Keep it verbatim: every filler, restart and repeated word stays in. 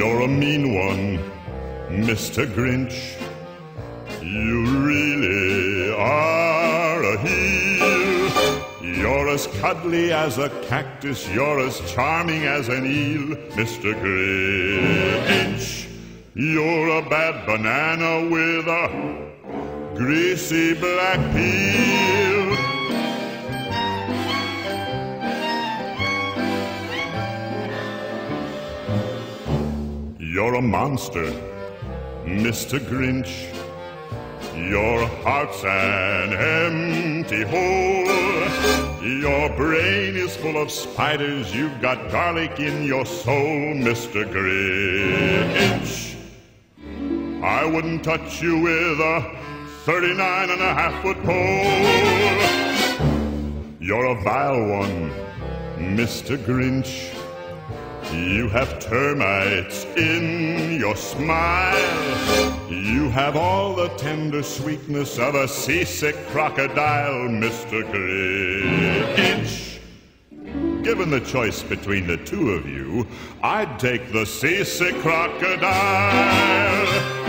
You're a mean one, Mister Grinch. You really are a heel. You're as cuddly as a cactus, you're as charming as an eel, Mister Grinch. You're a bad banana with a greasy black peel. You're a monster, Mister Grinch. Your heart's an empty hole. Your brain is full of spiders. You've got garlic in your soul, Mister Grinch. I wouldn't touch you with a thirty-nine and a half foot pole. You're a vile one, Mister Grinch. You have termites in your smile. You have all the tender sweetness of a seasick crocodile, Mister Grinch. Given the choice between the two of you, I'd take the seasick crocodile.